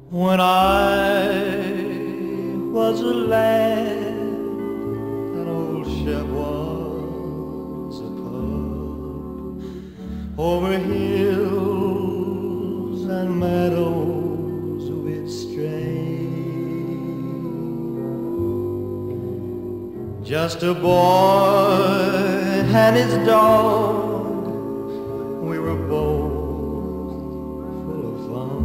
When I was a lad, that old Shep was a pup. Over hills and meadows we'd stray, just a boy and his dog. We were both full of fun.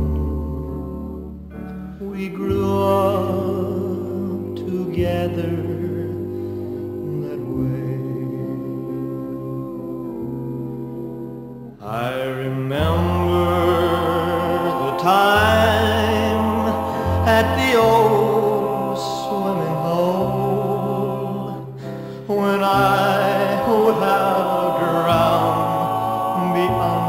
We grew up together that way. I remember the time at the old swimming hole when I would have drowned beyond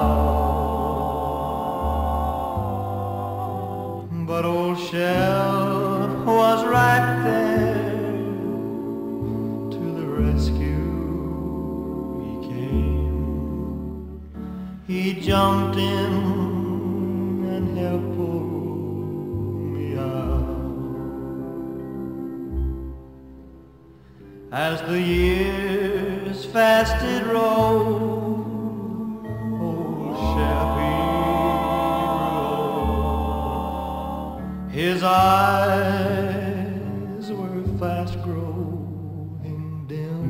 doubt. But old Shep was right there, to the rescue he came. He jumped in and helped pull me out. As the years fast did roll, old Sheppy grew. His eyes were fast growing dim,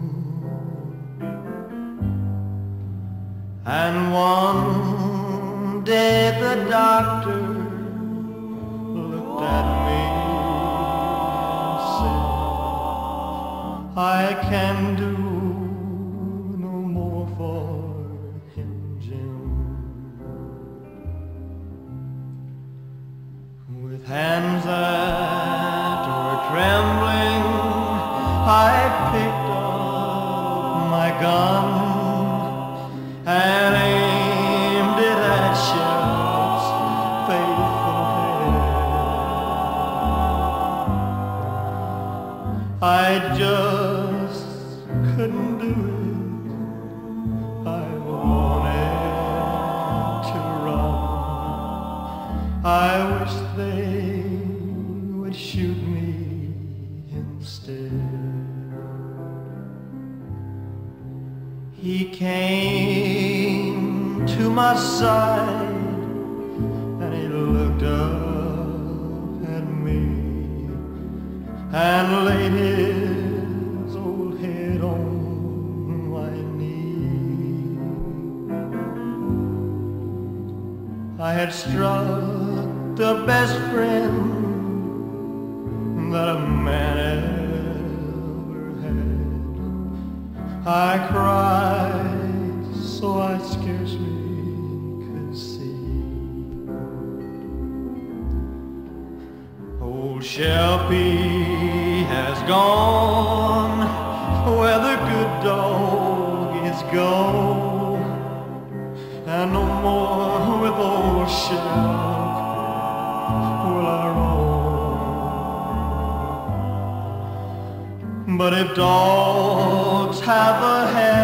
and one day the doctor looked at me and said, I can do no more for him, Jim. With hands that were trembling, I picked up my gun and aimed it at Shep's faithful head. I just couldn't do it. I wanted to run. I wish they would shoot me instead. He came to my side and he looked up at me and laid his old head on my knee. I had struck the best friend that a man ever had. I cried so I scarcely could see. Old Sheppy has gone where the good dog is gone, and no more with old Shep will I roam. But if dogs have a habit